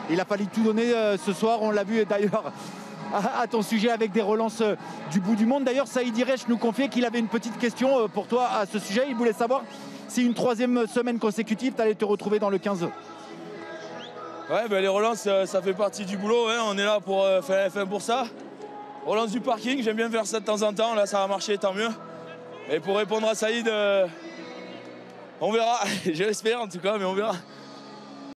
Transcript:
Il a fallu tout donner ce soir. On l'a vu d'ailleurs à ton sujet avec des relances du bout du monde. D'ailleurs, Saïd Ireche nous confiait qu'il avait une petite question pour toi à ce sujet. Il voulait savoir si une 3e semaine consécutive, tu allais te retrouver dans le 15. Ouais, les relances, ça fait partie du boulot. Hein. On est là pour faire pour ça. Relance du parking, j'aime bien faire ça de temps en temps. Là, ça va marcher, tant mieux. Et pour répondre à Saïd, on verra. Je l'espère en tout cas, mais on verra.